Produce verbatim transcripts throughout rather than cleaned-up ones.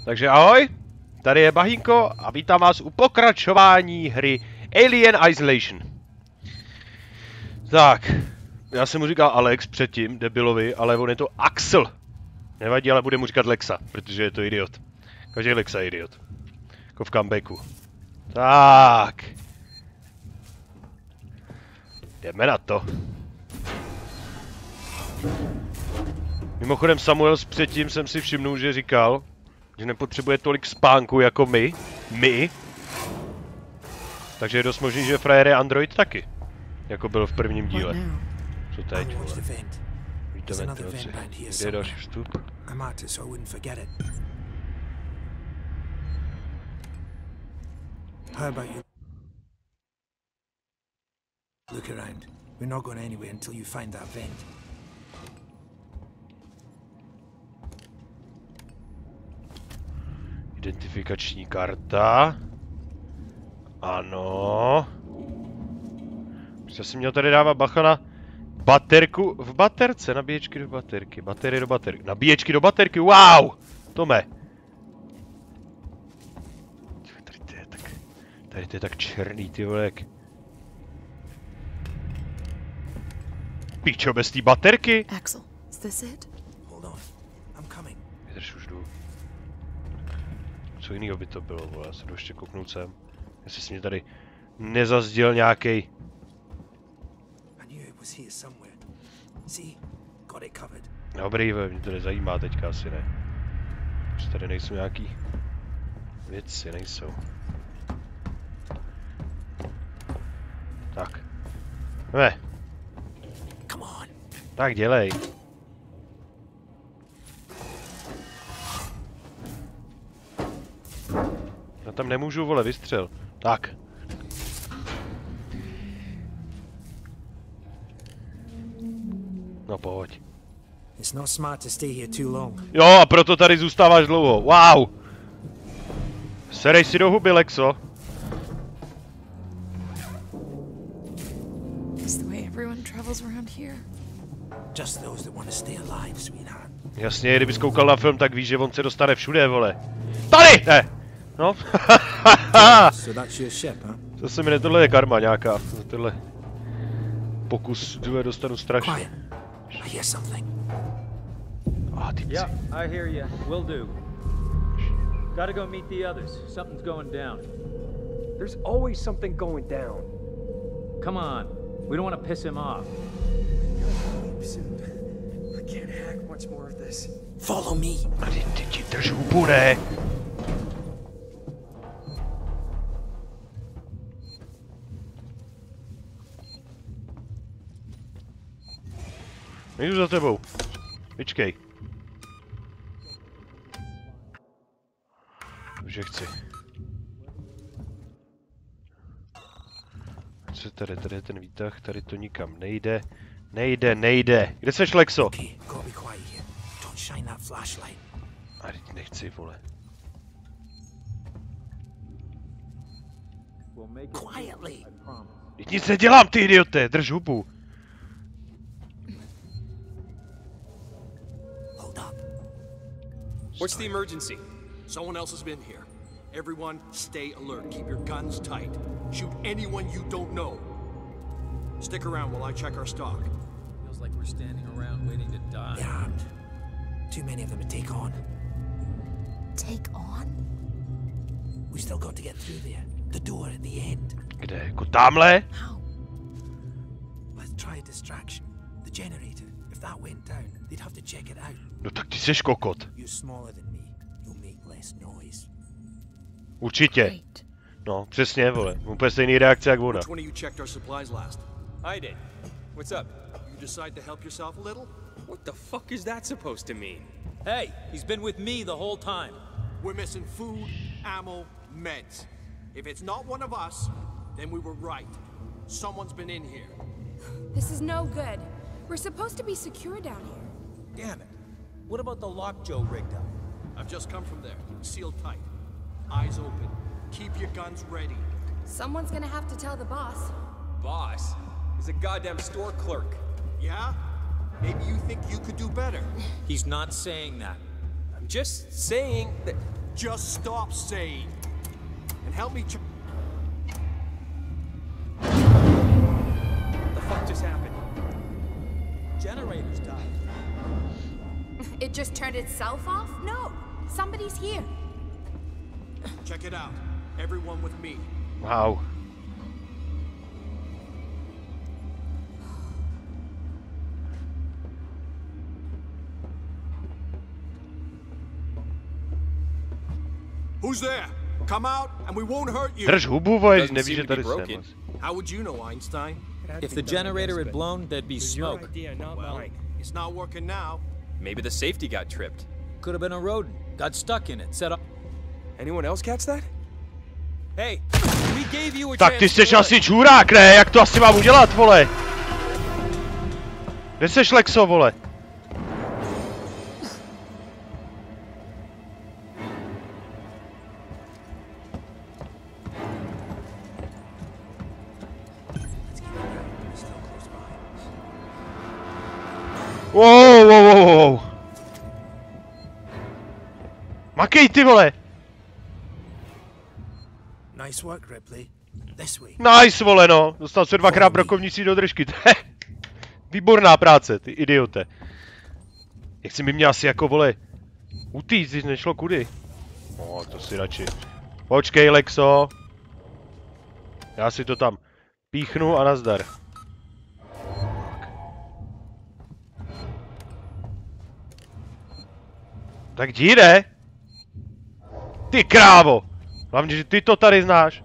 Takže ahoj, tady je Bahínko a vítám vás u pokračování hry Alien Isolation. Tak, já jsem mu říkal Alex předtím, debilovi, ale on je to Axel. Nevadí, ale bude mu říkat Lexa, protože je to idiot. Každý Lexa je idiot. Jako v comebacku. Tak. Jdeme na to. Mimochodem Samuel předtím jsem si všimnul, že říkal, že nepotřebuje tolik spánku jako my. My. Takže je dost možný, že frajer je android taky. Jako byl v prvním díle. Co teď, vole? Víte ventilaci. Kde je další vstup? How about you? Look around. We're not going anywhere until you find that vent. Identifikační karta. Ano. Já jsem měl tady dávat bacha na baterku v baterce. Nabíječky do baterky. Baterie do baterky. Nabíječky do baterky. Wow! Tome. Tady to je tak, tady to je tak černý, ty volek. Píčo, bez té baterky? Axel, is this it? Hold on. I'm coming. Vydrž, už jdu. Co jiného by to bylo, vole, já se jdu ještě kouknout sem. Jestli jsi mě tady nezazděl nějakej. Dobrý, mě to nezajímá teďka, asi ne. Už tady nejsou nějaký věci, nejsou. Tak. Ne. Tak dělej. Já tam nemůžu, vole, vystřel. Tak. No pojď. It's not smart to stay here too long. Jo, a proto tady zůstáváš dlouho. Wow! Serej si do huby, Lexo. Is the way everyone travels around here. Just those that want to stay alive, sweetheart. Jasně, kdybys koukal na film, tak víš, že on se dostane všude, vole. Tady! Ne! No. So that's your ship, huh? To se mi ne, tohle je karma nějaká. Tohle pokus, že dostanu strašně. Quiet. I hear something. Ah, ty Yeah, I hear you. Will do. Gotta go meet the others. Something's going down. There's always something going down. Come on. We don't want to piss him off. Soon. I can't hack much more of this. Follow me. A ty, ty ti drž hubu, ne? Jdu za tebou. Vyčkej. Že chci. Co tady, tady je ten výtah, tady to nikam nejde. Nejde, nejde. Kde seš, Lexo? A teď nechci, vole. Teď nic nedělám, ty idiote, drž hubu. What's the emergency? Someone else has been here. Everyone, stay alert. Keep your guns tight. Shoot anyone you don't know. Stick around while I check our stock. Feels like we're standing around waiting to die. Yeah. Too many of them to take on. Take on? We still got to get through there. The door at the end. Kde? Jako tamhle? How? Let's try a distraction. The generator. If that went down, they'd have to check it out. No tak ty seš kokot. You're smaller than me. You'll make less noise. Určitě. No, přesně, vole. Úplně stejný reakce jak ona. Which one of you checked our supplies last? I did. What's up? You decide to help yourself a little? What the fuck is that supposed to mean? Hey, he's been with me the whole time. We're missing food, ammo, meds. If it's not one of us, then we were right. Someone's been in here. This is no good. We're supposed to be secure down here. Damn it. What about the lock Joe rigged up? I've just come from there. Sealed tight. Eyes open. Keep your guns ready. Someone's gonna have to tell the boss. Boss? He's a goddamn store clerk. Yeah? Maybe you think you could do better. He's not saying that. I'm just saying that... Just stop saying. And help me ch- The fuck just happened? Generators died. It just turned itself off? No. Somebody's here. Check it out. Everyone with me. Wow. Who's there? Come out and we won't hurt you. Drž hubu, vole, Doesn't nevíš, seem že to be tady broken. jsem. How would you know, Einstein? If the generator had blown, there'd be smoke. Well, it's not working now. Maybe the safety got tripped. Could have been a rodent. Got stuck in it. Set up. Anyone else catch that? Hey, we gave you a Tak ty chance jsi to asi čurák, ne? Jak to asi mám udělat, vole? Kde seš, Lexo, vole? Wow, wow, wow, wow. Makej, ty vole! Nice work, Ripley. This way. Nice, vole, no. Dostal se dvakrát brokovnicí do držky. Výborná práce, ty idiote. Jak si mi mě asi jako, vole, utíct, když nešlo kudy. No, to si radši. Počkej, Lexo. Já si to tam píchnu a nazdar. Tak jdi, ne? Ty krávo! Hlavně, že ty to tady znáš.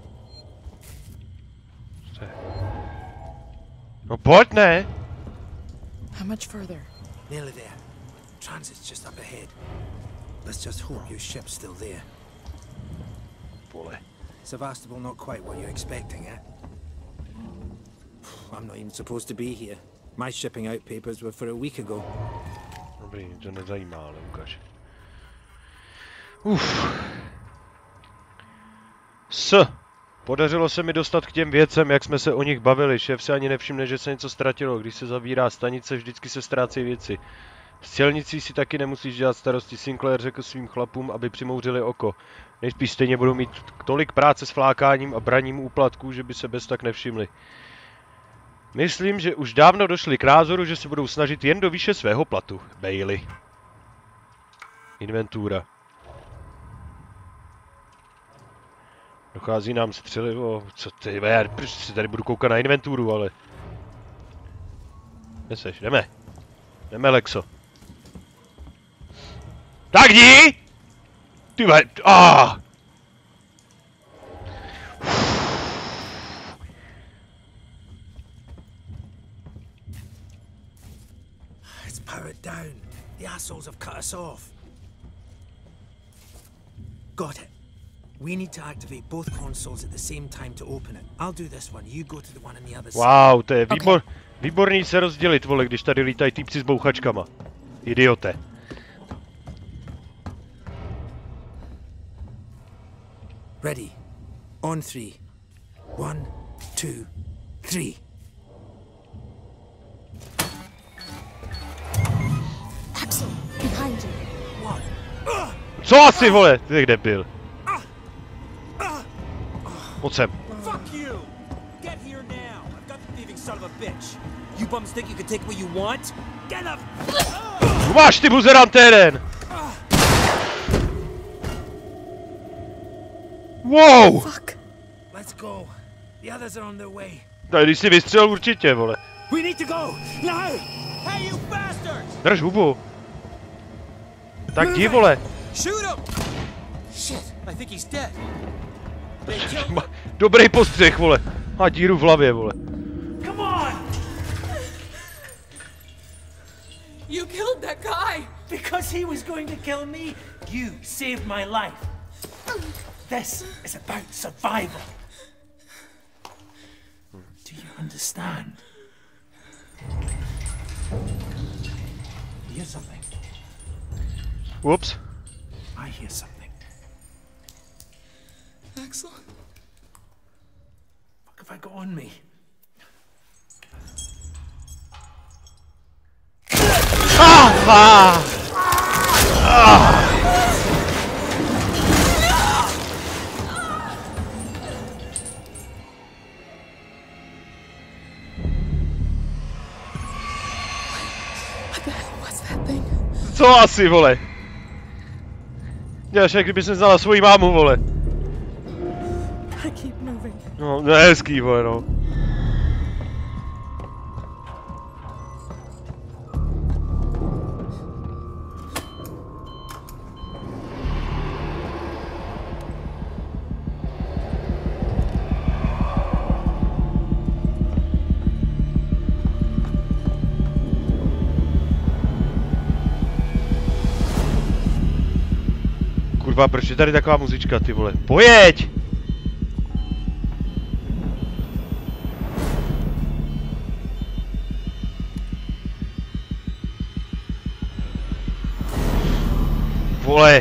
No pojď, ne? How much further? Nearly there. Transit's just up ahead. Let's just hope your ship's still there. Vole. Sevastopol not quite what you're expecting, eh? I'm not even supposed to be here. My shipping out papers were for a week ago. Dobrý, to nezajímá, ale ukaž. Uf. S. Podařilo se mi dostat k těm věcem, jak jsme se o nich bavili. Šéf se ani nevšimne, že se něco ztratilo. Když se zavírá stanice, vždycky se ztrácejí věci. S silnicí si taky nemusíš dělat starosti. Sinclair řekl svým chlapům, aby přimouřili oko. Nejspíš stejně budou mít tolik práce s flákáním a braním úplatků, že by se bez tak nevšimli. Myslím, že už dávno došli k názoru, že se budou snažit jen do výše svého platu. Bailey. Inventura. Dochází nám střelivo. Co ty, já proč si tady budu koukat na inventuru, ale... Kde seš? Jdeme. Jdeme, Lexo. Tak jdi! Ty ve... Ah! It's powered down. The assholes have cut us off. Got it. We need to activate both consoles at the same time to open it. I'll do this one. You go to the one on the other side. Wow, to je výbor, výborný se rozdělit, vole, když tady lítají týpci s bouchačkama. Idiote. Ready. On three. One, two, three. Axel, behind you. What? Co asi, vole? Ty kde byl? Pojď sem. Fuck you! Get here now! I've got the thieving son of a bitch! You bums think you can take what you want? Get up! Máš ty buzerante jeden! Wow! Fuck. Let's go. The others are on their way. Tak když si vystřel určitě, vole. We need to go! Now! Hey, you bastard! Drž hubu. Tak jdi, vole. Shoot him! Shit, I think he's dead. They killed him. Dobrý postřeh, vole. A díru v hlavě, vole. Come on! You killed that guy! Because he was going to kill me, you saved my life. This is about survival. Do you understand? Hear something? Whoops. I hear something. Axel? What have I got on me? Ah! Ah! Ah! co asi, vole? Děláš, jak kdyby jsem znala svoji mámu, vole. I keep moving. No, no hezký, vole, no. Kurva, proč je tady taková muzička, ty vole? Pojeď! Vole!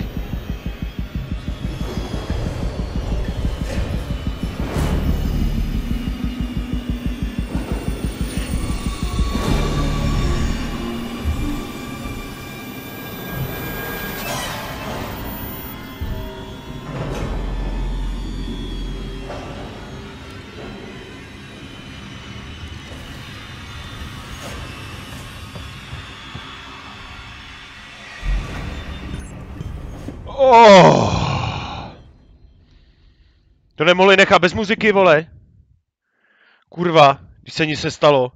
Oh. To nemohli nechat bez muziky, vole. Kurva, když se nic nestalo.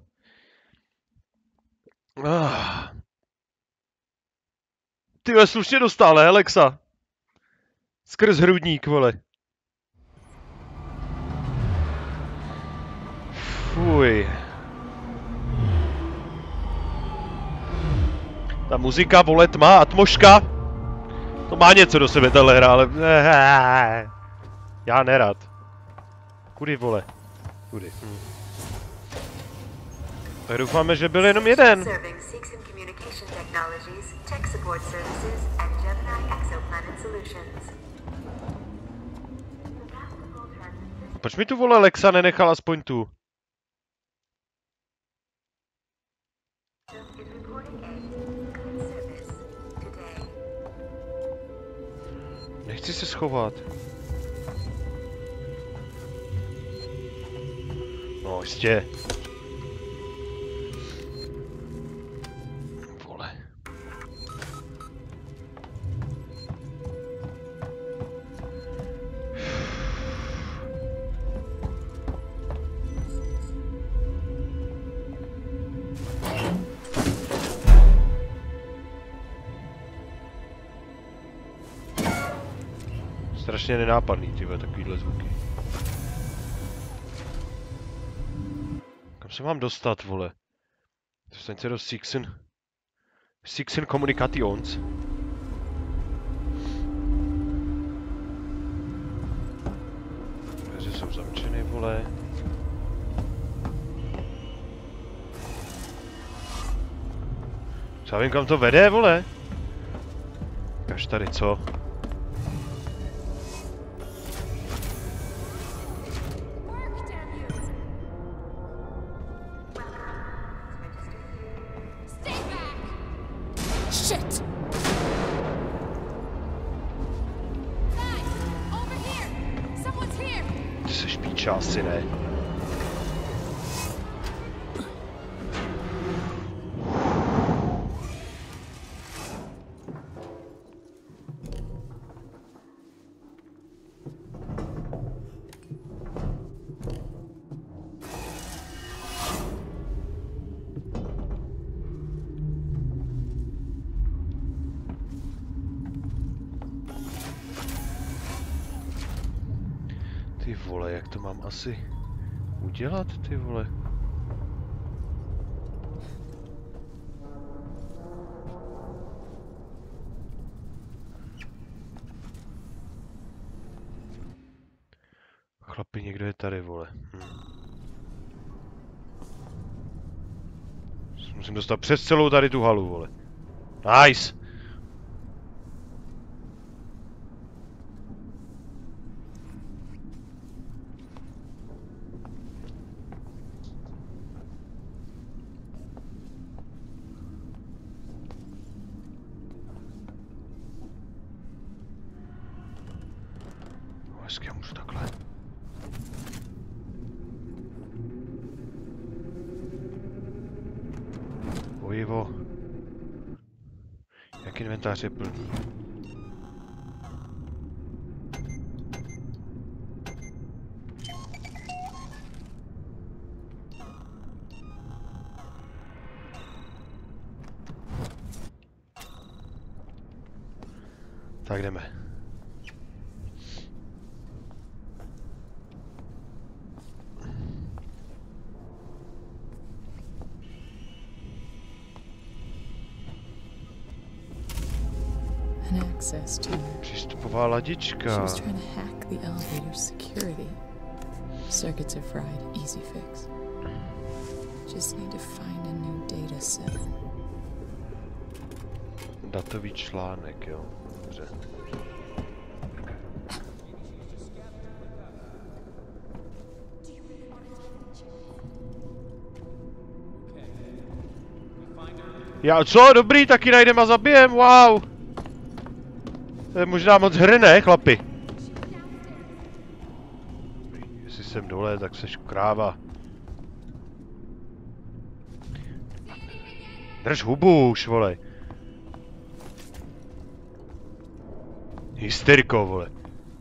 Ah. Tyhle slušně dostal, ne, Alexa? Skrz hrudník, vole. Fuj. Ta muzika, vole, tma, atmoška. To má něco do sebe, tahle hra, ale... Já nerad. Kudy, vole? Kudy. Hm. Tak doufáme, že byl jenom jeden. Proč mi tu, vole, Alexa nenechal aspoň tu? Nechci se schovat. No, jistě. Vole. Strašně nenápadný, tyhle, takovýhle zvuky. Kam se mám dostat, vole? Dostaň se do Sixen... Sixen Communications. Dveře jsou zavřeny, vole. Co já vím, kam to vede, vole? Kaž tady, co? Asi ne. Ty vole, jak to mám asi udělat, ty vole? Chlapi, někdo je tady, vole. Hm. Musím dostat přes celou tady tu halu, vole. Nice! Hezky, já můžu takhle. Ojivo. Jak Tak inventář je plný. Tak jdeme. An access to her. Přístupová ladička. She was trying to hack the elevator's security. Circuits are fried. Easy fix. Just need to find a new data set. Datový článek, jo. Dobře. Já co? Dobrý, taky najdem a zabijem, wow! To je možná moc hry, ne, chlapi? Jestli jsem dole, tak seš kráva. Drž hubu už, vole. Hysteriko, vole.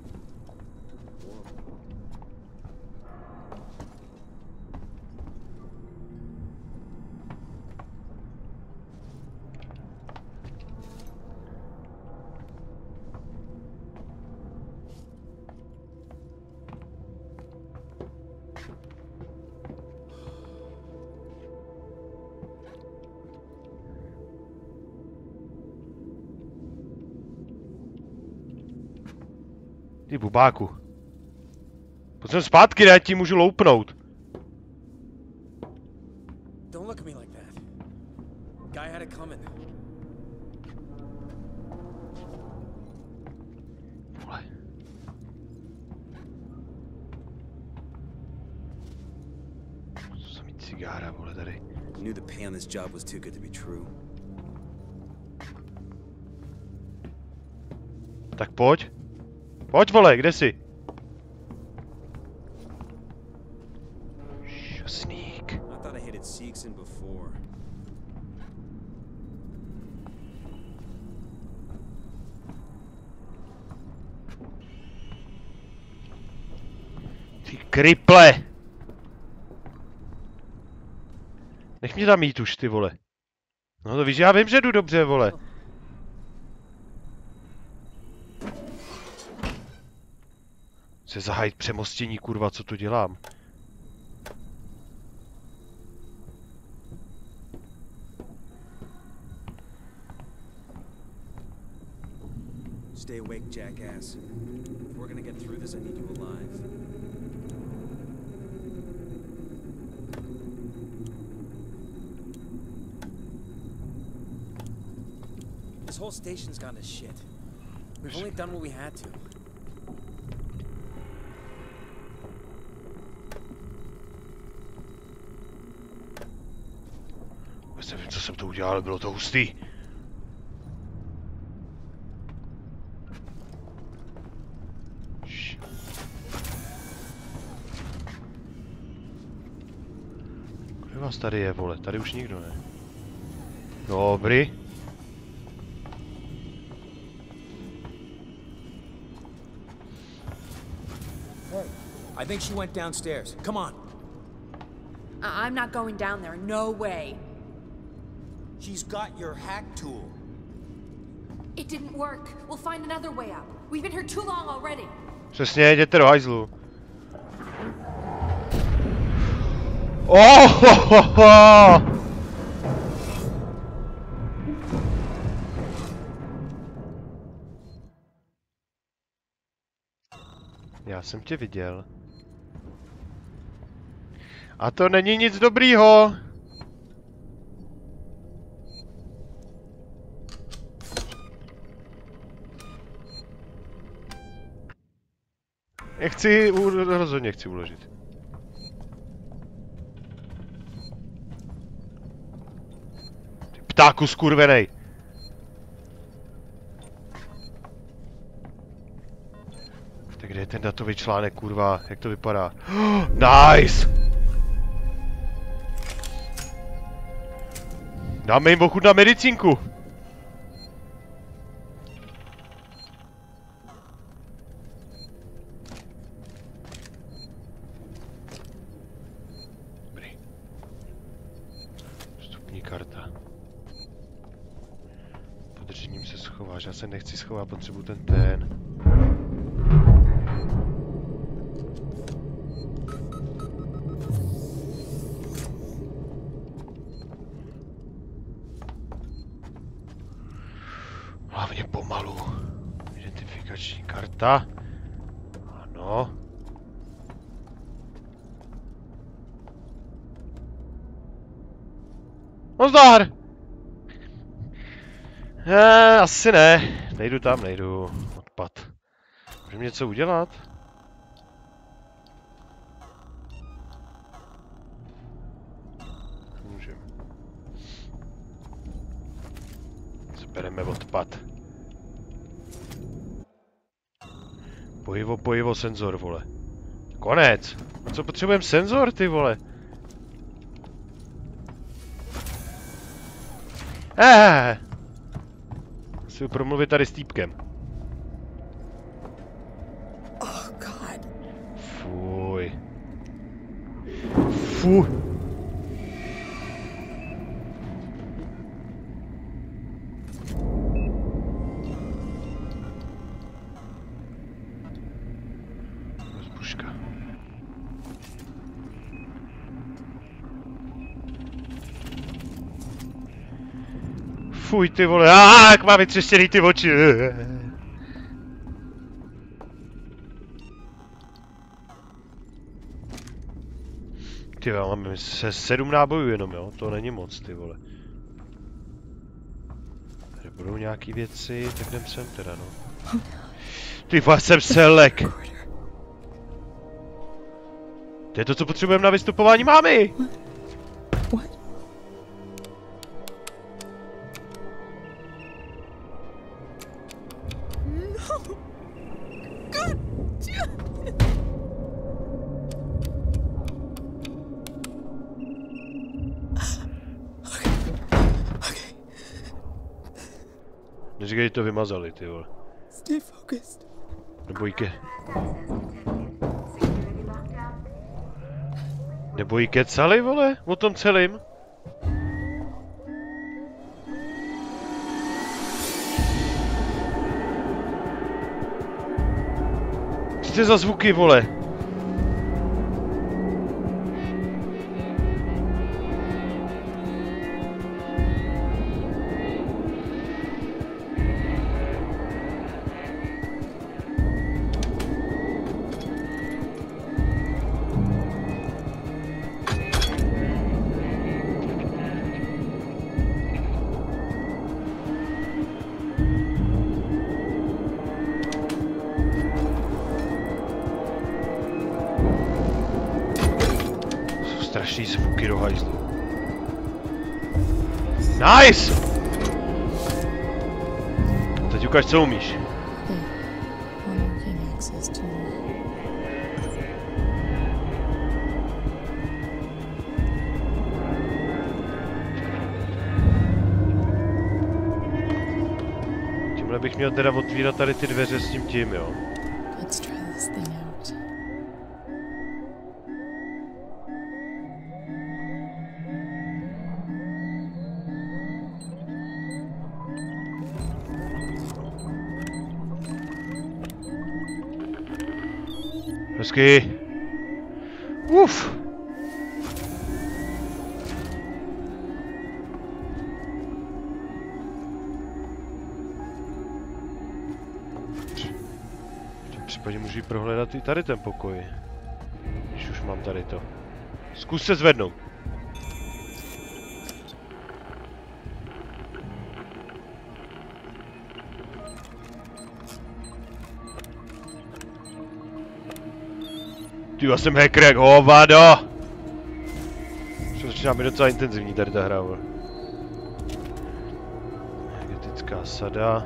Ty bubáku. Pojď sem zpátky, ne, ti můžu loupnout. Don't look at me like that. Guy had it coming. Vole. Co za mít cigára, vole, tady. Knew the pay on this job was too good to be true. Tak pojď. Pojď, vole, kde jsi? Šusník. I thought I hated Seegson before. Ty kriple! Nech mě tam jít už, ty vole. No to víš, já vím, že jdu dobře, vole. Se zahájit přemostění, kurva, co tu dělám? Stay awake, jackass. If we're gonna get through this, I need you alive. This whole station's gone to shit. We've only done what we had to. Vůbec nevím, co jsem to udělal, bylo to hustý. Kde vás tady je, vole? Tady už nikdo, ne? Dobrý. I think she went downstairs. Come on. I I'm not going down there. No way. She's got your hack tool. It didn't work. We'll find another way out. We've been here too long already. Přesně, jděte do hajzlu. Oh, ho, ho, ho. Já jsem tě viděl. A to není nic dobrýho. Nechci, rozhodně chci uložit. Ty ptáku skurvenej. Tak kde je ten datový článek, kurva? Jak to vypadá? Oh, nice! Dáme jim ochutnat medicínku. schováš, já se nechci schovat, potřebuji ten ten. Hlavně pomalu. Identifikační karta. Ano. Nazdar! Eh, asi ne. Nejdu tam, nejdu. Odpad. Můžeme něco udělat? Můžeme. Zbereme odpad. Pojivo, pojivo, senzor, vole. Konec. A co potřebujeme senzor, ty vole? Eh. Chci promluvit tady s týpkem. Oh God. Fuj. Fuj. Rozbuška. Fuj, ty vole, ah, jak má vytřeštěný ty oči. Ty vole, máme se sedm nábojů jenom, jo, to není moc, ty vole. Tady budou nějaký věci, tak jdem sem teda, no. Ty vole, jsem selek. To je to, co potřebujeme na vystupování mámy. What? Neříkej, to vymazali, ty vole. Stay focused. Nebo jí ke... Nebo jí kecali, vole, o tom celým? Co to je za zvuky, vole? Strašný zvuky do hajzlu. Nice! Teď ukáž, co umíš. Tímhle bych měl teda otvírat tady ty dveře s tím tím, jo. Hezky. Uf. V tom případě můžu prohledat i tady ten pokoj. Když už mám tady to. Zkus se zvednout. Ty, já jsem hacker jak hovado! Už začíná být docela intenzivní tady ta hra, vole. Energetická sada.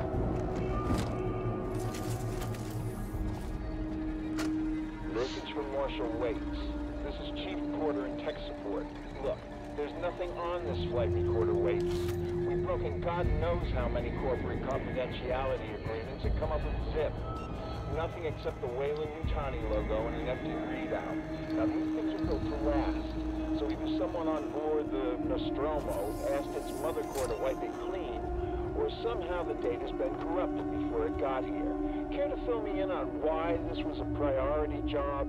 Nothing except the Weyland-Yutani logo and an empty readout. Now these things are built to last, so either someone on board the Nostromo asked its mother core to wipe it clean, or or somehow the data's been corrupted before it got here. Care to fill me in on why this was a priority job?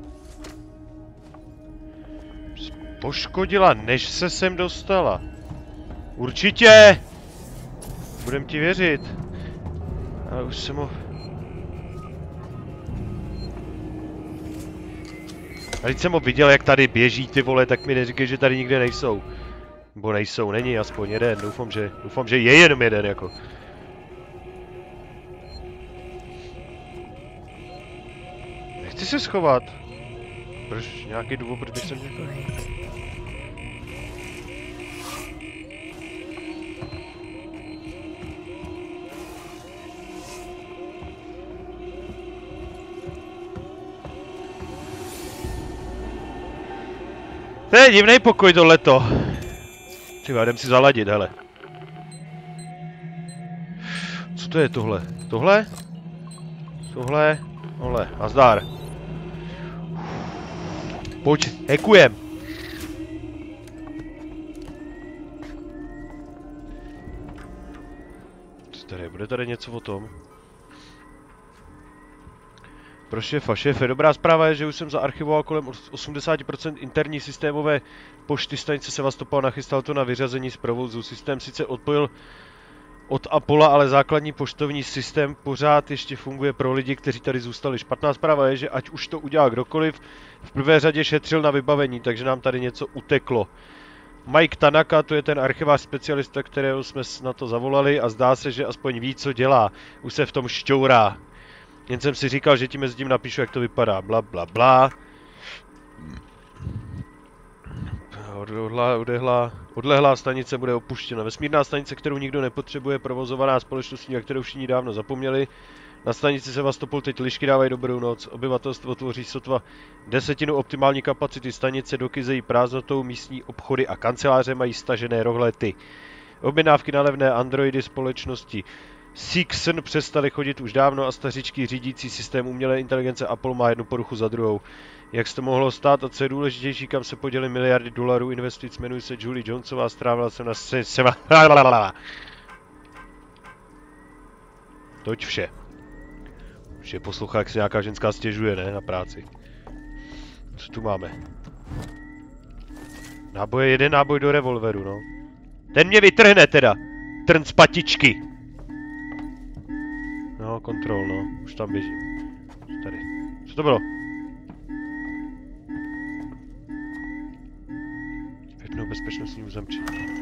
Poškodila, než se sem dostala. Určitě! Budem ti věřit. Ale už jsem ho... A když jsem ho viděl, jak tady běží ty vole, tak mi neříkej, že tady nikde nejsou. Nebo nejsou, není aspoň jeden, doufám, že, doufám, že je jenom jeden, jako. Nechci se schovat. Proč nějaký důvod, proč bych se měl... To je divnej pokoj tohleto. Třeba jdem si zaladit, hele. Co to je tohle? Tohle? Tohle? Tohle. Nazdar. Pojď, hekujem. Co tady? Bude tady něco o tom? Pro šéfa, šéfe, dobrá zpráva je, že už jsem zaarchivoval kolem osmdesát procent interní systémové pošty stanice Sevastopol, nachystal to na vyřazení z provozu. Systém sice odpojil od Apollo, ale základní poštovní systém pořád ještě funguje pro lidi, kteří tady zůstali. Špatná zpráva je, že ať už to udělá kdokoliv, v prvé řadě šetřil na vybavení, takže nám tady něco uteklo. Mike Tanaka, to je ten archivář specialista, kterého jsme na to zavolali a zdá se, že aspoň ví, co dělá. Už se v tom šťourá. Jen jsem si říkal, že ti mezi tím napíšu, jak to vypadá. Bla, bla, bla. Odlehlá, odlehlá, odlehlá stanice bude opuštěna. Vesmírná stanice, kterou nikdo nepotřebuje, provozovaná společností, na kterou všichni dávno zapomněli. Na stanici Sevastopol teď lišky dávají dobrou noc. Obyvatelstvo tvoří sotva desetinu optimální kapacity stanice, dokyzejí prázdnotou, místní obchody a kanceláře mají stažené rohlety. Objednávky na levné androidy společnosti Sixen přestali chodit už dávno a stařičký řídící systém umělé inteligence Apple má jednu poruchu za druhou. Jak se to mohlo stát a co je důležitější, kam se poděly miliardy dolarů investic, jmenuje se Julie Jonesová, strávila jsem na se... Toť vše. Už je poslouchá, jak se nějaká ženská stěžuje, ne, na práci. Co tu máme? Náboje, jeden náboj do revolveru, no. Ten mě vytrhne teda. Trn z patičky. No, kontrol, no. Už tam běžím. Tady. Co to bylo? Vypnou bezpečnostní uzamčení.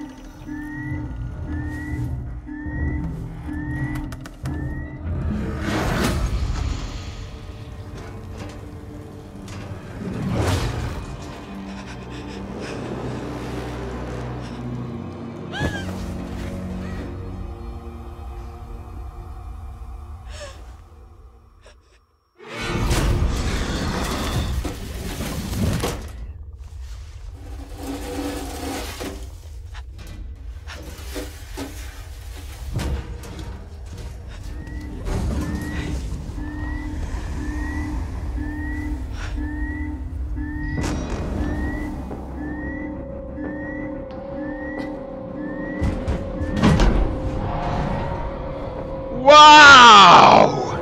Wow!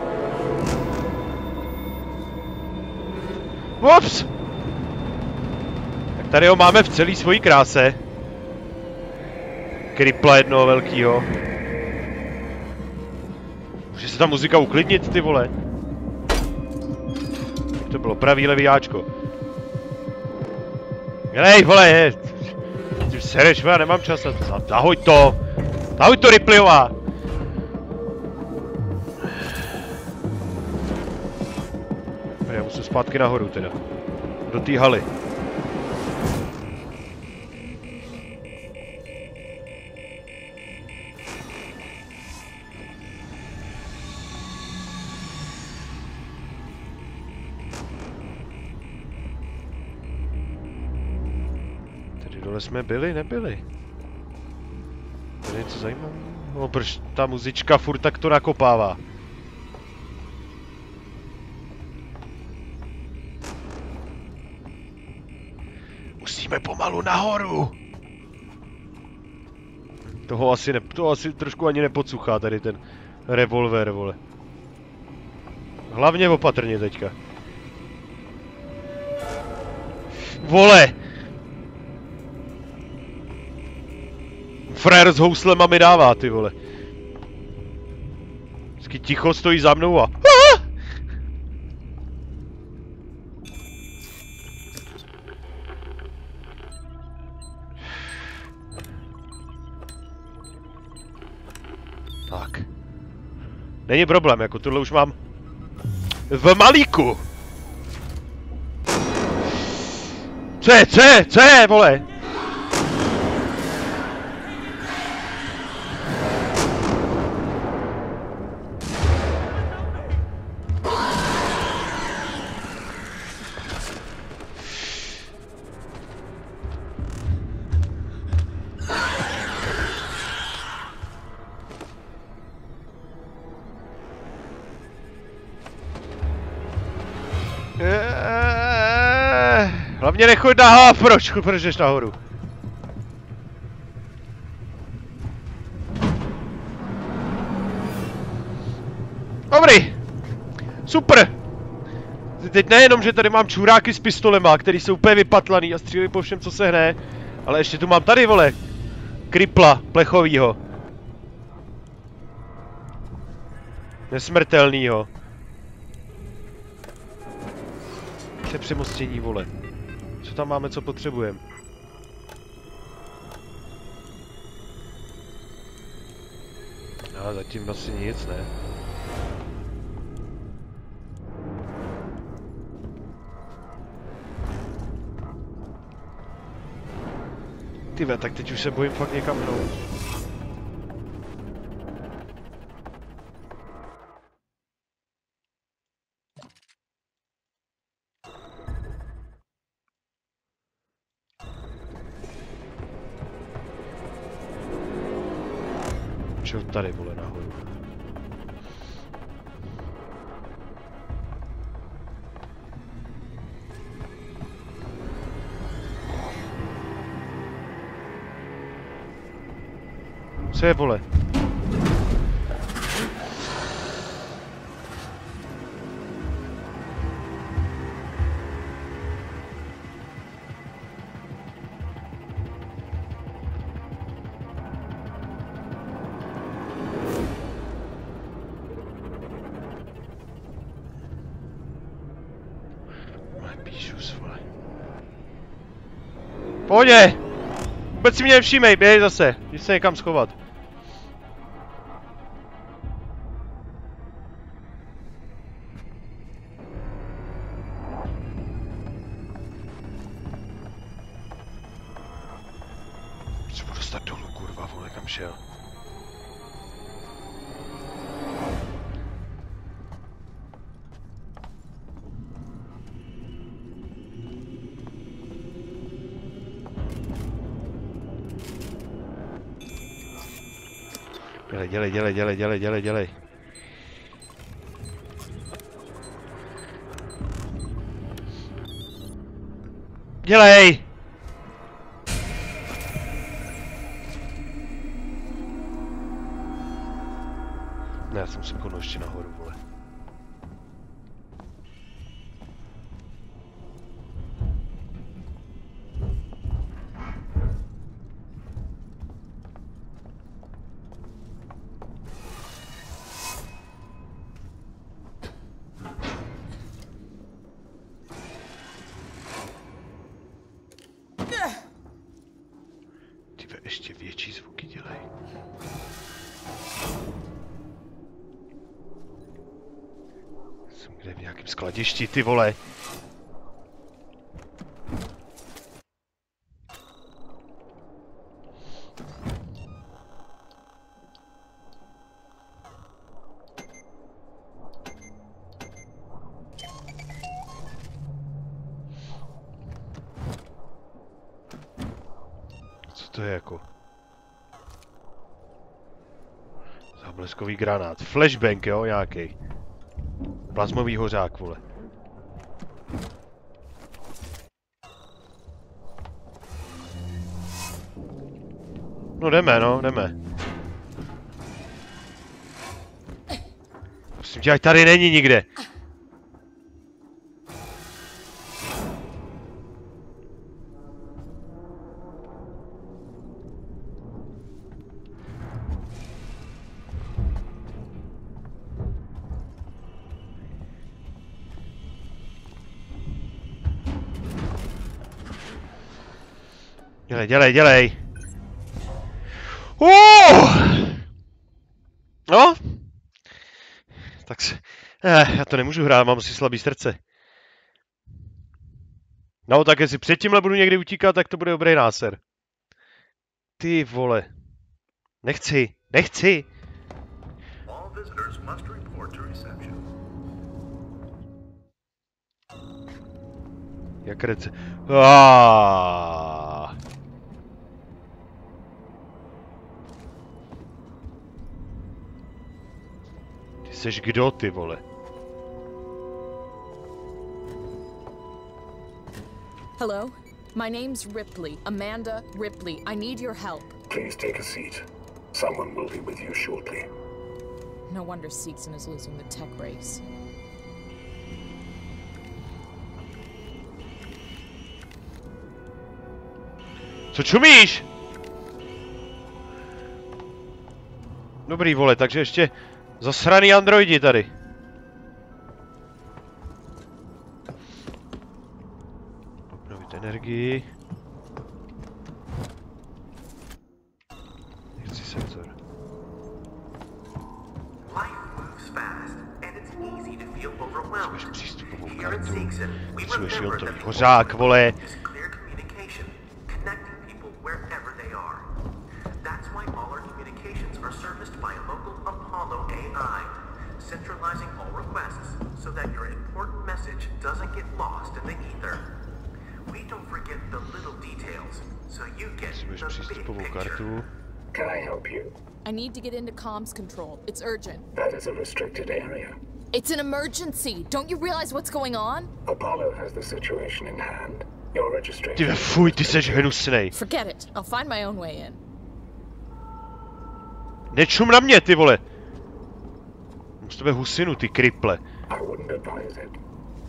Ups! Tak tady ho máme v celé svojí kráse. Kripla jednoho velkýho. Může se ta muzika uklidnit, ty vole? To bylo pravý levý áčko. Jelej, vole, je. Ty sereš, já nemám čas na to. Zahoď to! Zahoď to, Ripleyová! Já musím zpátky nahoru teda. Do té haly. Tady dole jsme byli, nebyli. Tady je něco zajímavé. No, proč ta muzička furt tak to nakopává? Musíme pomalu nahoru. Toho asi, ne, toho asi trošku ani nepodsuchá tady ten revolver, vole. Hlavně opatrně teďka. Vole! Frér s houslema mi dává, ty vole. Vždycky ticho stojí za mnou a... Ah! Tak. Není problém, jako tohle už mám v malíku. Co je, co je, co je, vole? Hlavně nechoď na... Proč? Proč jdeš nahoru? Dobrý! Super! Teď nejenom, že tady mám čuráky s pistolema, který jsou úplně vypatlaný a střílí po všem, co se hne, ale ještě tu mám tady, vole, kripla plechovýho. Nesmrtelnýho. To je přemostění, vole. Co tam máme, co potřebujeme? No, zatím asi nic, ne? Tyve, tak teď už se bojím fakt někam hnout. Čo tady, vole, nahoru? Co je, vole? Pohodě! Vůbec si mě nevšímej, běhej zase, jdi se někam schovat. Se budu dostat dolů, kurva, vole, kam šel. Dělej, dělej, dělej, dělej, dělej, dělej. Dělej! Ne, já jsem se konul ještě nahoru, vole. Ještě větší zvuky dělej. Jsem kde v nějakém skladišti, ty vole. Co to je jako? Zábleskový granát. Flashbang, jo, nějaký. Plazmový hořák, vole. No jdeme, no, jdeme. Prosím tě, ať tady není nikde. Dělej, dělej, dělej. Uh! No. Tak se... Eh, já to nemůžu hrát, mám si slabý srdce. No tak jestli předtímhle budu někdy utíkat, tak to bude dobrý náser. Ty vole. Nechci, nechci. Jak rece... Aaaa. Ty seš kdo, ty vole? Hello? My name's Ripley. Amanda Ripley. I need your help. Please take a seat. Someone will be with you shortly. No wonder Seegson is losing the tech race. Co čumíš? Dobrý, vole, takže ještě zasraný androidi tady. Obnovit energii. Nechci senzor. Potřebuješ přístupovou kartu. Potřebuješ iontrový hořák, vole. Centralizing all requests so that your important message doesn't get lost in the ether. We don't forget the little details, so you get the big picture. Can I help you? I need to get into comms control. It's urgent. That is a restricted area. It's an emergency. Don't you realize what's going on? Apollo has the situation in hand. Your registration. Ty fuj, ty seš hnusnej. Forget it. I'll find my own way in. Nečum na mě, ty vole. Z tebe husinu, ty kriple. I wouldn't advise it.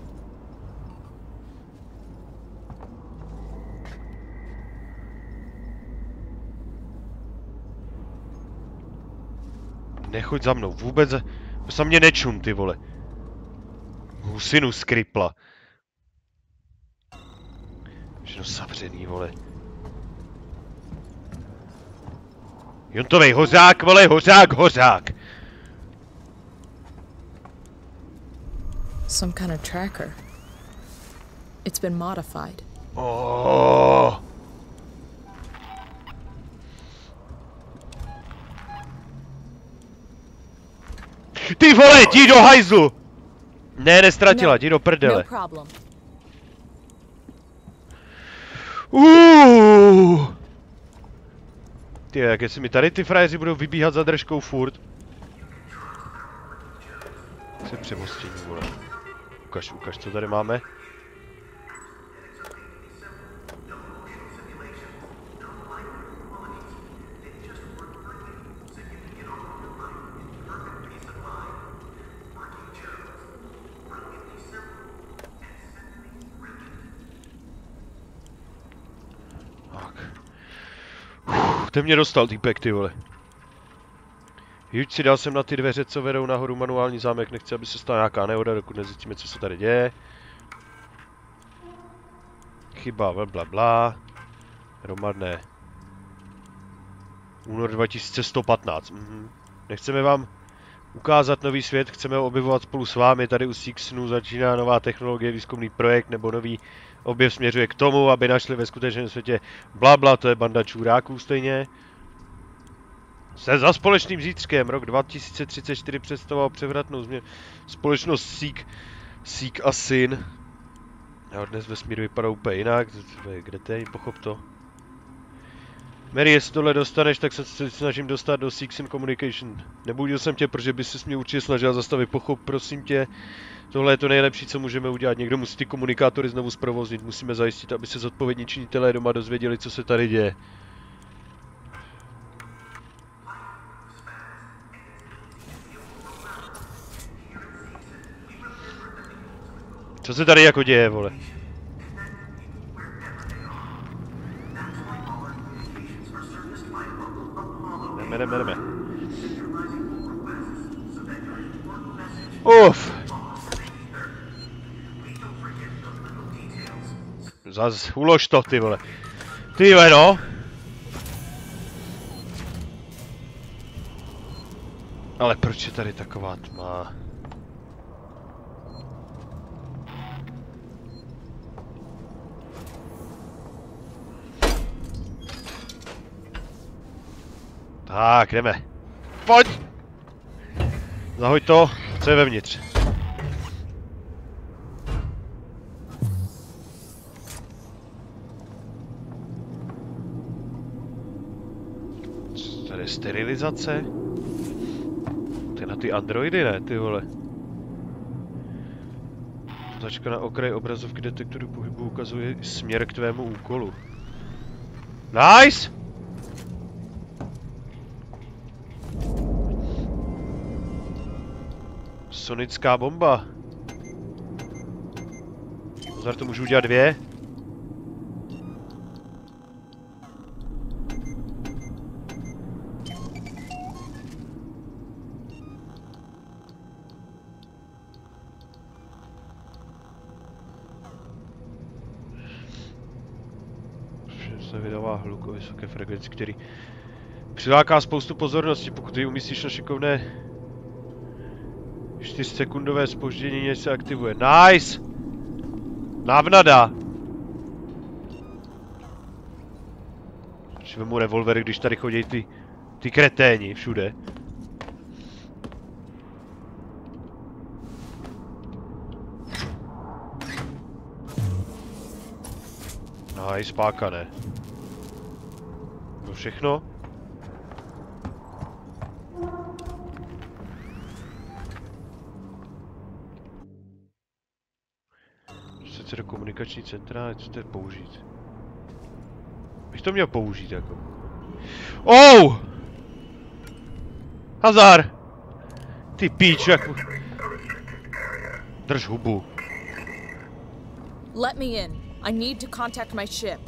Nechoď za mnou, vůbec za mě nečum, ty vole. Husinu z kripla. Všechno zavřený, vole. Jontovej hořák, vole, hořák, hořák. Some kind of tracker. It's been modified. Oh. Ty vole, jdi do hajzlu! Ne, nestratila, jdi do prdele. No problem. Uh. Ty, jak jestli mi tady ty frajeři budou vybíhat za držkou furt. Se přemostění, vole. Ukaž, ukaž, co tady máme. Tak. Uf, ten mě dostal, týpek, ty vole. Juď si dal jsem na ty dveře, co vedou nahoru manuální zámek, nechci, aby se stala nějaká nehoda, dokud nezjistíme, co se tady děje. Chyba, bla bla. Hromadné. Únor dva tisíce sto patnáct. Mhm. Nechceme vám ukázat nový svět, chceme ho objevovat spolu s vámi. Tady u Seegsonu začíná nová technologie, výzkumný projekt nebo nový objev směřuje k tomu, aby našli ve skutečném světě bla bla, to je banda čuráků stejně. Se za společným zítřkem, rok dva tisíce třicet čtyři představoval převratnou změnu. Společnost Seek, Seek a Syn. A dnes vesmír vypadá úplně jinak. Kde to je? Pochop to. Mary, jestli tohle dostaneš, tak se snažím dostat do Seegson Communication. Nebudil jsem tě, protože by ses mě určitě snažil zastavit. Pochop, prosím tě. Tohle je to nejlepší, co můžeme udělat. Někdo musí ty komunikátory znovu zprovoznit. Musíme zajistit, aby se zodpovědní činitelé doma dozvěděli, co se tady děje. Co se tady jako děje, vole? Jdeme, jdeme, jdeme. Uf. Zas ulož to, ty vole. Ty vole, no. Ale proč je tady taková tma? Tak, jdeme. Pojď! Zahoď to, co je vevnitř. Co tady je sterilizace? To je na ty androidy, ne, ty vole. Značka na okraji obrazovky detektoru pohybu ukazuje směr k tvému úkolu. Nice! Sonická bomba. Pozor, to můžu udělat dvě. Se vydává hluk o vysoké frekvenci, který přiláká spoustu pozornosti, pokud ji umístíš na šikovné čtyřsekundové zpoždění, než se aktivuje. Nice! Návnada! Když vemu revolvery, když tady chodí ty, ty kreténi všude. Nice, páka, ne? To všechno? Sice do komunikační centrály, co to je použít? Bych to měl použít, jako. Oh! Hazard! Ty píč, jako. Drž hubu. Let me in. I need to contact my ship.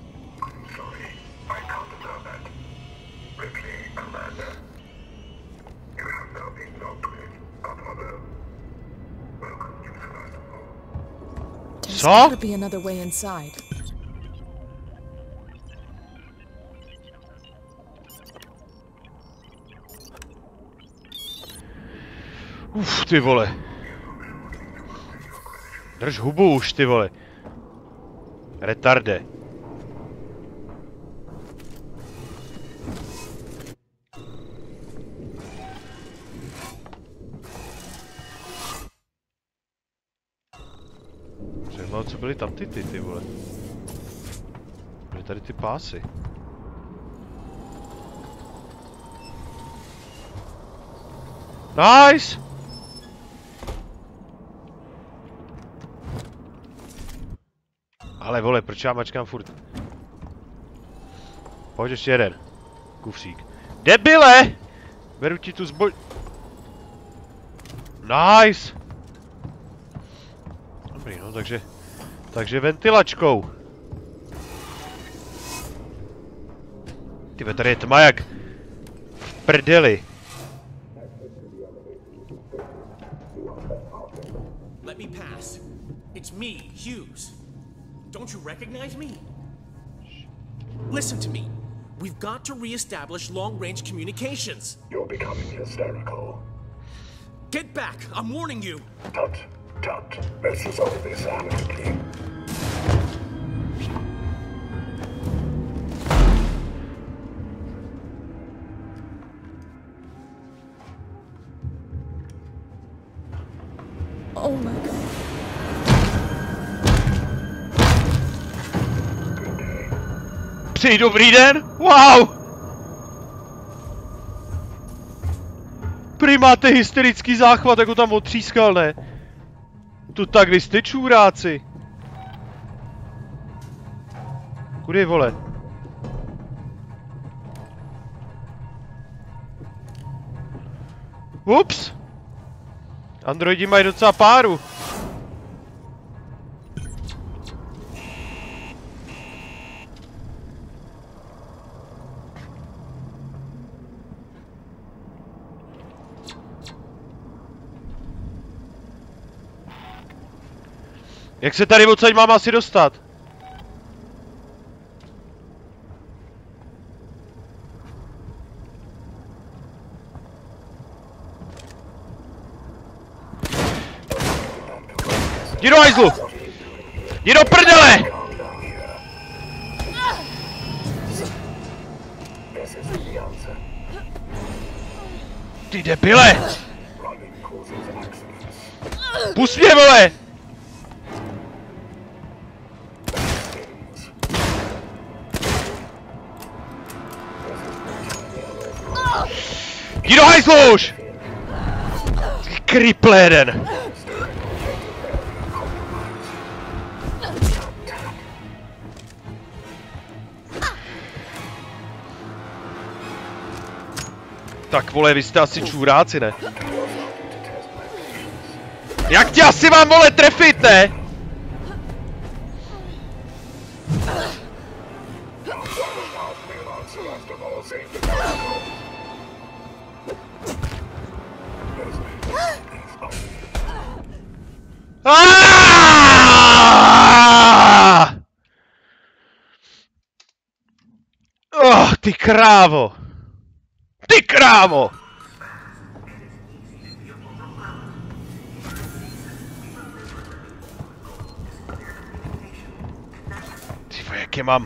There's gotta be another way inside. Uf, ty vole. Drž hubu už, ty vole. Retarde. Zajímavé, co byly tam ty ty, ty vole. Byly tady ty pásy. Nice! Ale vole, proč já mačkám furt? Pojď ještě jeden. Kufřík. Debile! Beru ti tu zboj... Nice! Dobrý, no, takže... Takže ventilačkou. Tybe, tady je tma jak... v prdeli. Let me pass. It's me, Hughes. Don't you recognize me? Listen to me. We've got to re-establish long-range communications. You're becoming hysterical. Get back! I'm warning you! Tut, tut. Let's resolve this amicably. Oh my god. Přeji dobrý den! Wow! Prý máte hysterický záchvat, jako tam otřískal, ne? Tu tak vy jste čůráci. Kudy, vole? Ups! Androidi mají docela páru. Jak se tady odsaď mám asi dostat? Jdi do hajzlu! Jdi do prdele! Ty debile! Pust mě, vole! Jdi do hajzlu už! Ty kriple jeden! Tak vole, vy jste asi čůráci, ne? Jak tě asi mám, vole, trefit, ne? Oh, ty krávo! Ty krávo! Ty vole, jak je mám?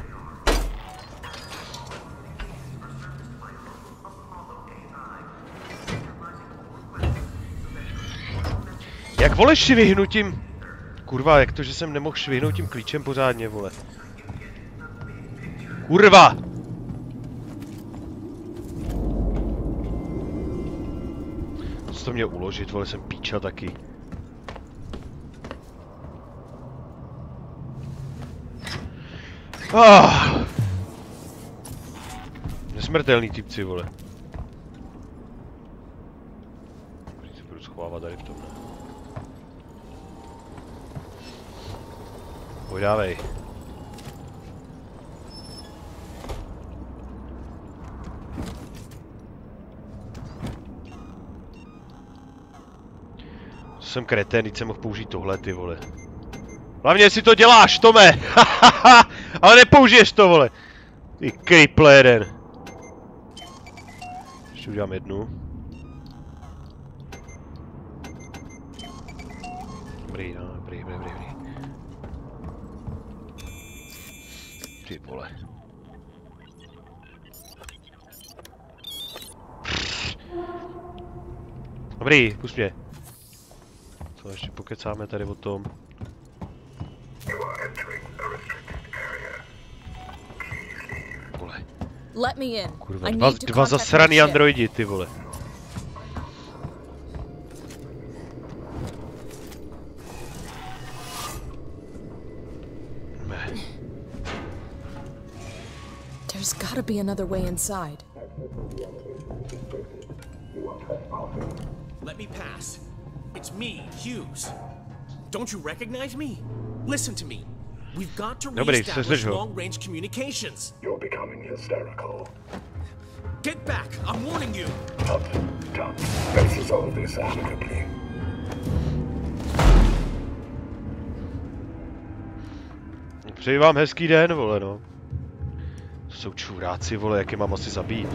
Jak vole švihnutím? Kurva, jak to, že jsem nemohl švihnout tím klíčem pořádně, vole. Kurva! Co to mě uložit, vole, jsem píča taky. Ah. Nesmrtelný typci, vole. Když se budu schovávat tady v tom, ne? Pojď dávej. Jsem kretén, teď jsem mohl použít tohle, ty vole. Hlavně si to děláš, Tome! Ale nepoužiješ to, vole! Ty kriple jeden. Ještě udělám jednu. Dobrý, no, dobrý, dobrý, dobrý. Ty vole. Dobrý, pust mě. Co ještě pokecáme tady o tom? Vole. Let me in. Kurva, dva, dva zasraný androidi, ty vole. Ne. There's gotta be another way inside. Let me pass. It's me, Hughes. Don't you recognize me? Listen to me. We've got to re-establish long-range communications. You're becoming hysterical. Get back! I'm warning you! Up, down. Let's resolve this amicably. Přeji vám hezký den, vole, no. To jsou čuráci, vole, jak je mám asi zabít.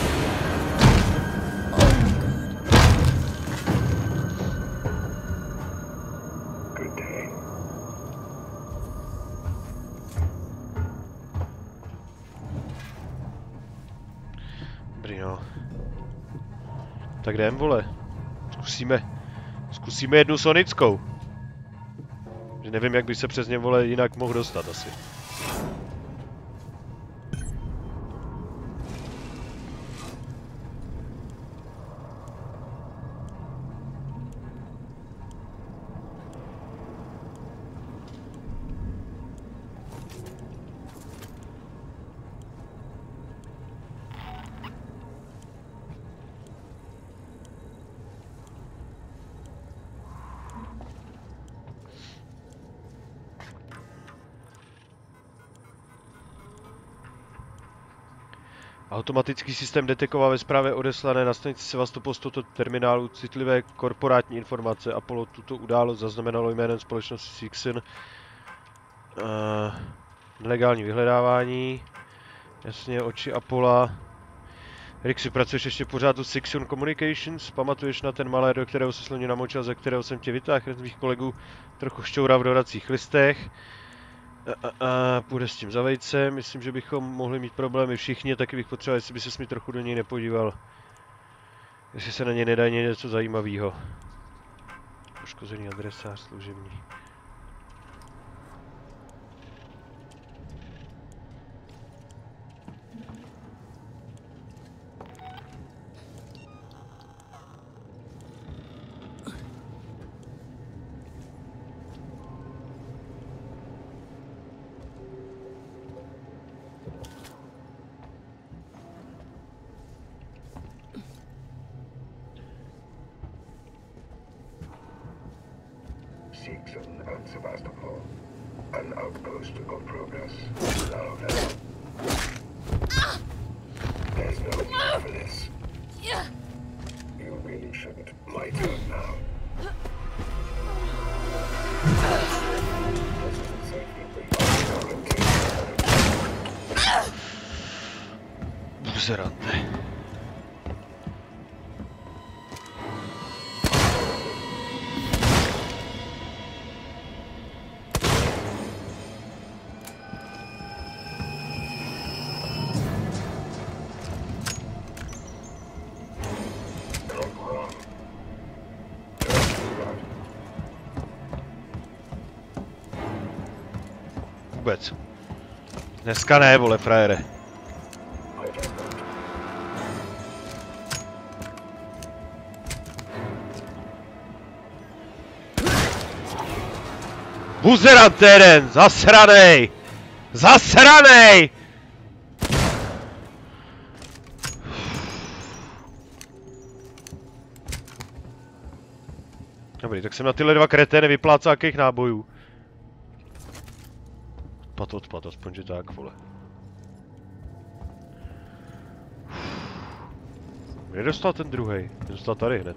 Tak jdem, vole. Zkusíme. Zkusíme jednu sonickou. Že nevím, jak by se přes ně, vole, jinak mohl dostat asi. Automatický systém detekoval ve zprávě odeslané na stanici Sevastopol z tohoto terminálu citlivé korporátní informace. Apollo tuto událost zaznamenalo jménem společnosti Sixon. Uh, nelegální vyhledávání. Jasně, oči Apollo. Rixi, pracuješ ještě pořád u Sixon Communications? Pamatuješ na ten malér, do kterého se sloně namočil, ze kterého jsem tě vytáhl, z mých kolegů trochu šťoural v dodacích listech. A, a, a půjde s tím za vejcem, myslím, že bychom mohli mít problémy všichni, taky bych potřeboval, jestli by ses mi trochu do něj nepodíval. Jestli se na ně nedá něco zajímavého. Poškozený adresář služební. Sixon and Sevastopol. An outpost of progress. Now then. There's no need for this. You really shouldn't. My turn now. Buzerante. Vůbec. Dneska ne, vole, frajere. Buzerant jeden! Zasranej! Zasranej! Dobrý, tak jsem na tyhle dva kretény vyplácal jakých nábojů. Odpad, odpad, aspoň že tak, vole. Kde dostal ten druhej? Dostal tady hned.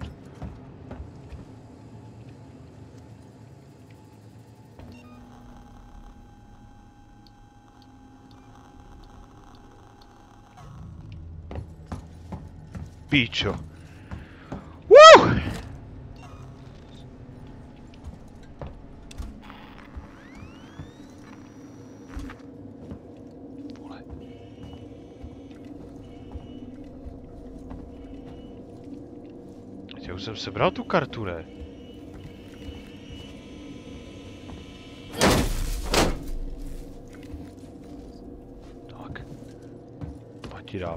Píčo. Woo! Já už jsem sebral tu kartu, ne? Tak. To ti dám.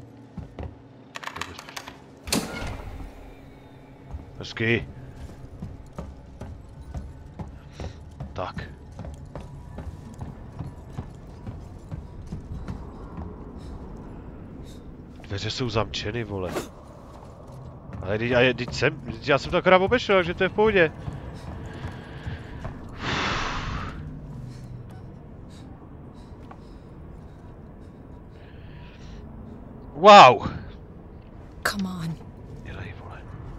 Hezky. Tak. Dveře jsou zamčeny, vole. Ale teď, a teď jsem, teď já jsem to akorát obešel, takže to je v pohodě. Wow! Come on. Dělej, vole.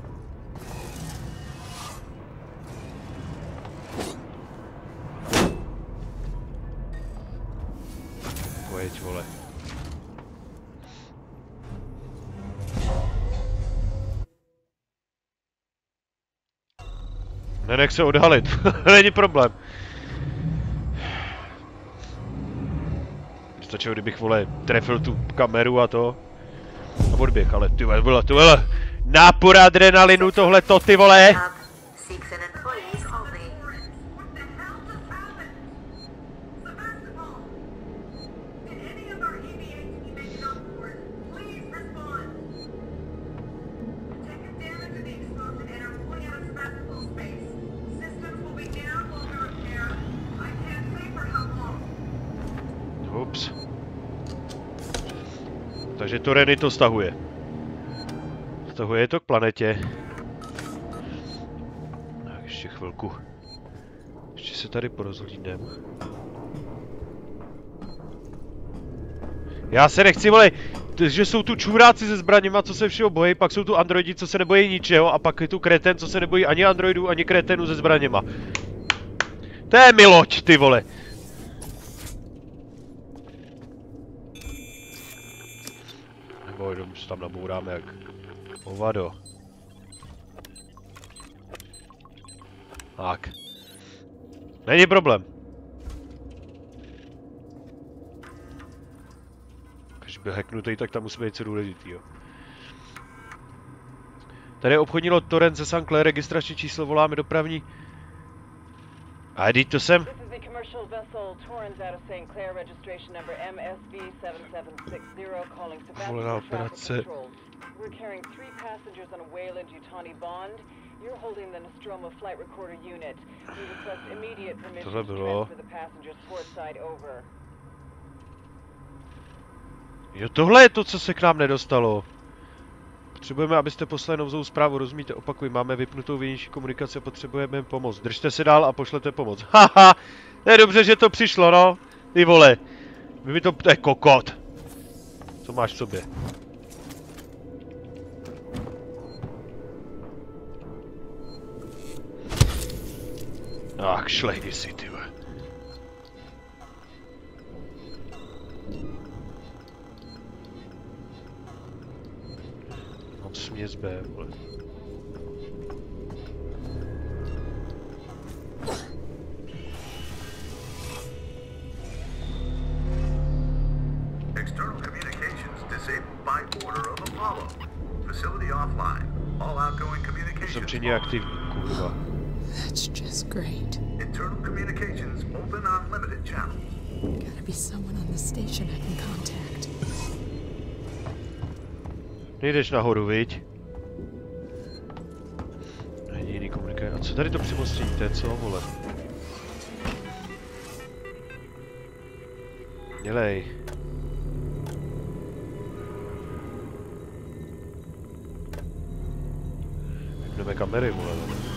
Pojď, vole. Nenech se odhalit, není problém. Stačilo, kdybych, vole, trefil tu kameru a to. A odběh, ale ty vole, ty vole, nápor adrenalinu tohleto, ty vole. Ups. Takže to Renny to stahuje. Stahuje to k planetě. Tak ještě chvilku. Ještě se tady porozhlídnem. Já se nechci, vole, že jsou tu čuráci se zbraněma, co se všeho bojí, pak jsou tu androidi, co se nebojí ničeho, a pak je tu kreten, co se nebojí ani androidů, ani kretenů se zbraněma. To je miloď, ty vole. Nebo jenom se tam nabouráme jak hovado. Tak. Není problém. Když byl hacknutý, tak tam musí být co důležitýho. Tady je obchodní lot Torrent ze Saint Clair, registrační číslo, voláme dopravní. A teď to jsem. Volená operace. Tohle bylo. Jo, tohle je to, co se k nám nedostalo. Potřebujeme, abyste poslali nouzovou zprávu, rozumíte? Opakuj, máme vypnutou vnější komunikaci a potřebujeme pomoc. Držte se dál a pošlete pomoc. Haha, je dobře, že to přišlo, no. Ty vole. Vy mi to... To je kokot. Co máš v sobě? Ach, šlejdi si, ty vole. Mám směs B, vole. External communications disabled by order of Apollo. Facility offline. All outgoing communications. Uzavření aktivní, kurva. That's just great. Internal communications open on limited channels. Gotta be someone on the station I can contact. Nejdeš nahoru, viď? Není jiný komunikace. A co tady to přemostění, to je co, vole? Dělej. Vypneme kamery, vole.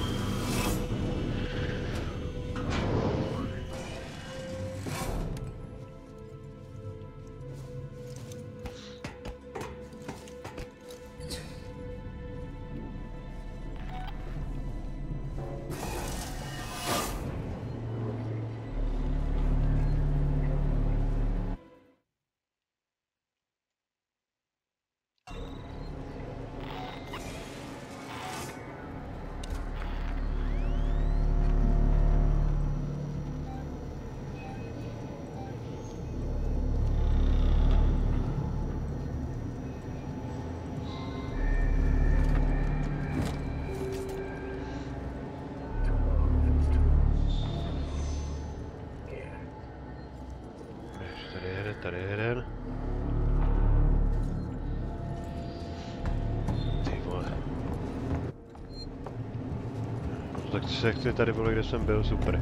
Tady jeden. Ty vole. No, tak se tady bylo, kde jsem byl, super.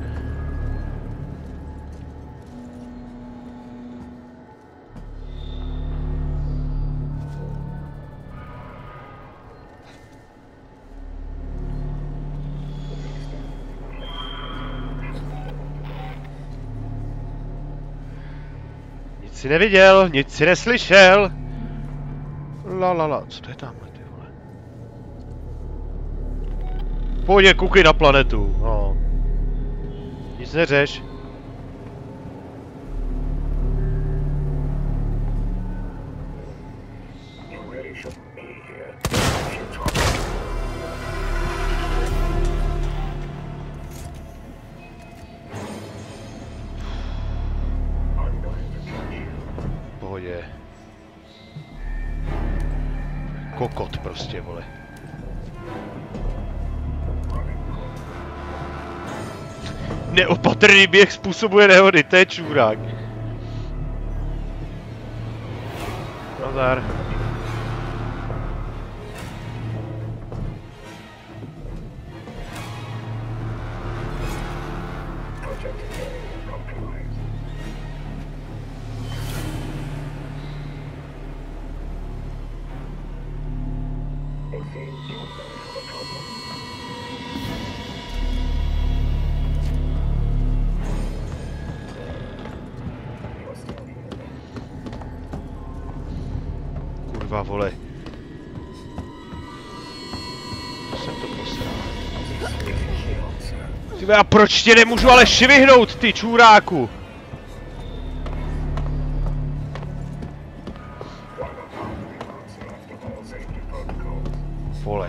Nic si neviděl, nic si neslyšel. La la la, co to je tamhle, ty vole? Pojď, koukej na planetu, no. Nic neřeš. Kokot prostě, vole. Neopatrný běh způsobuje nehody, to je čurák. Nazar. Kurva, vole. Co jsem to posral? Ty a proč tě nemůžu ale švihnout, ty čůráku? Vole.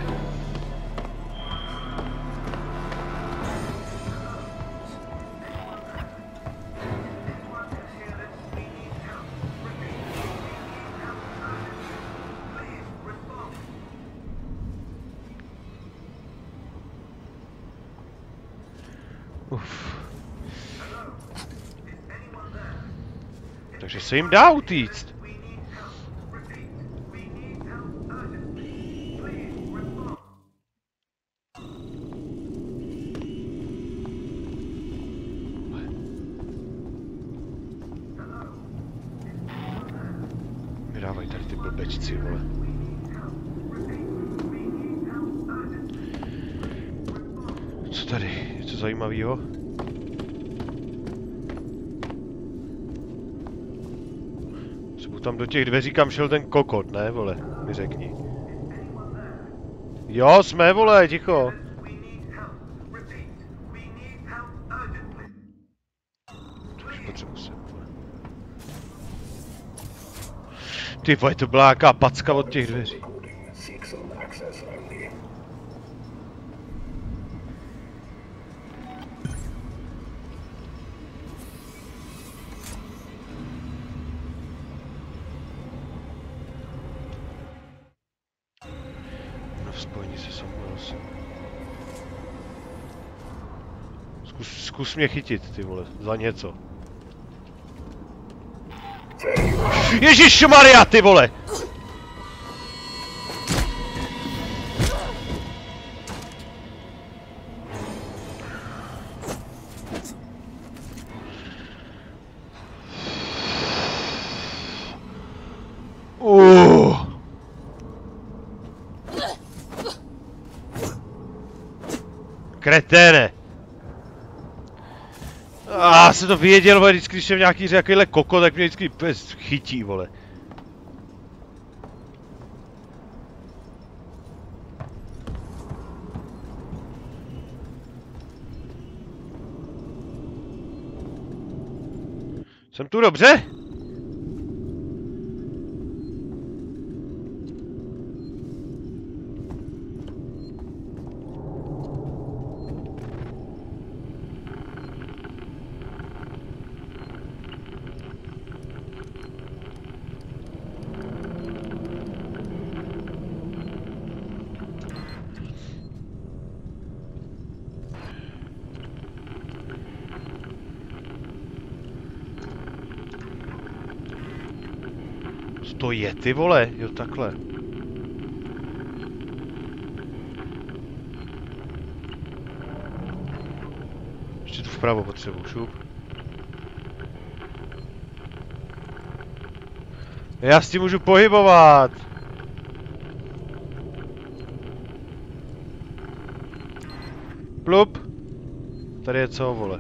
Uf. Takže se jim dá utíct. Vydávají tady ty blbečci, vole. Co tady? Něco zajímavého? Třeba tam do těch dveří, kam šel ten kokot, ne, vole? Mi řekni. Jo, jsme, vole, ticho. Potřebuji se, vole. Ty vole, to byla jaká packa od těch dveří. Spojení se Samuelsem. Zkus, zkus mě chytit, ty vole, za něco. Ježišmarja, ty vole! Uh. Kreténe! A ah, jsem to věděl, vole, vždycky, když jsem nějaký takovýhle koko, tak mě vždycky chytí, vole. Jsem tu dobře? To je, ty vole, jo takhle. Ještě tu vpravo potřebuji, šup. Já s tím můžu pohybovat. Plup. Tady je co, vole.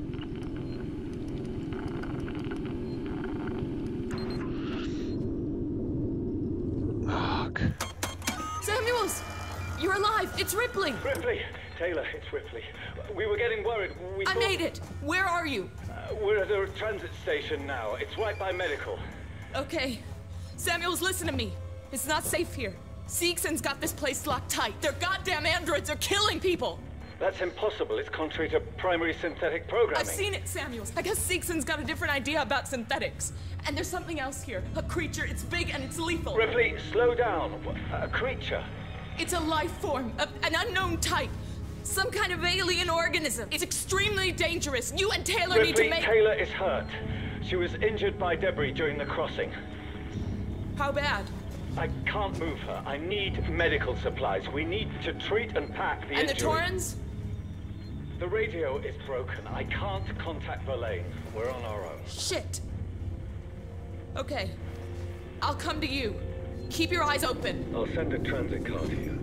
It's Ripley! Ripley! Taylor, it's Ripley. We were getting worried. We I made it! Where are you? Uh, we're at a transit station now. It's right by medical. Okay. Samuels, listen to me. It's not safe here. Seegson's got this place locked tight. Their goddamn androids are killing people! That's impossible. It's contrary to primary synthetic programming. I've seen it, Samuels. I guess Seegson's got a different idea about synthetics. And there's something else here. A creature. It's big and it's lethal. Ripley, slow down. A creature? It's a life form, a, an unknown type. Some kind of alien organism. It's extremely dangerous. You and Taylor Ripley, need to make... Taylor is hurt. She was injured by debris during the crossing. How bad? I can't move her. I need medical supplies. We need to treat and pack the And injury. the Torrens? The radio is broken. I can't contact Verlaine. We're on our own. Shit. Okay. I'll come to you. Keep your eyes open. I'll send a transit car to you.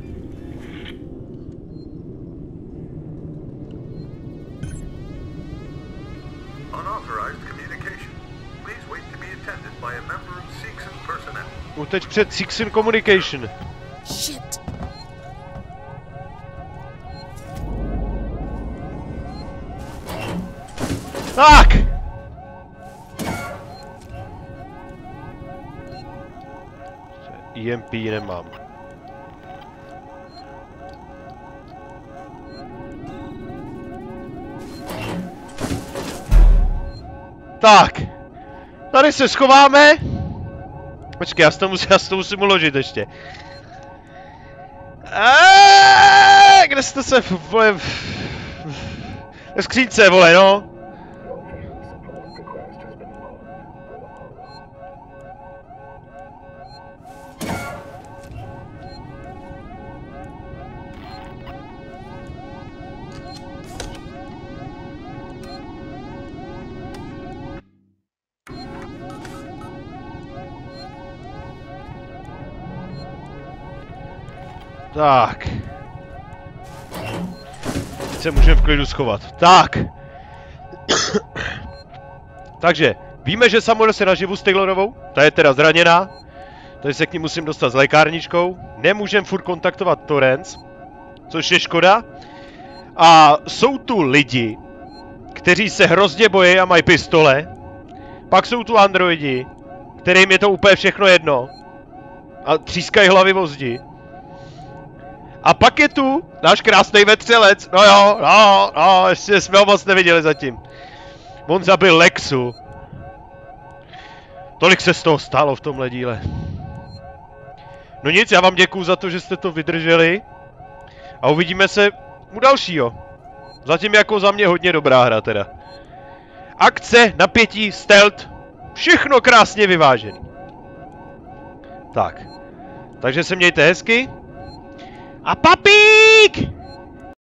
Unauthorized communication. Please wait to be attended by a member of Seegson personnel. Uteč před Seegson Communication. Shit. Tak! E M P nemám. Tak! Tady se schováme. Počkej, já si to musím, já si to musím uložit ještě. Eee, kde jste se, vole, ve skřínce, vole, no. Tak. Teď se můžeme v klidu schovat. Tak. Takže, víme, že Samuel se naživu s Taylorovou. Ta je teda zraněná. Takže se k ní musím dostat s lékárničkou. Nemůžem furt kontaktovat Torrance. Což je škoda. A jsou tu lidi, kteří se hrozně bojí a mají pistole. Pak jsou tu androidi, kterým je to úplně všechno jedno. A třískají hlavy o zdi. A pak je tu náš krásný vetřelec. No jo, no, no, ještě jsme ho moc neviděli zatím. On zabil Lexu. Tolik se z toho stalo v tomhle díle. No nic, já vám děkuju za to, že jste to vydrželi. A uvidíme se u dalšího. Zatím jako za mě hodně dobrá hra teda. Akce, napětí, stealth. Všechno krásně vyvážený. Tak. Takže se mějte hezky. A papík!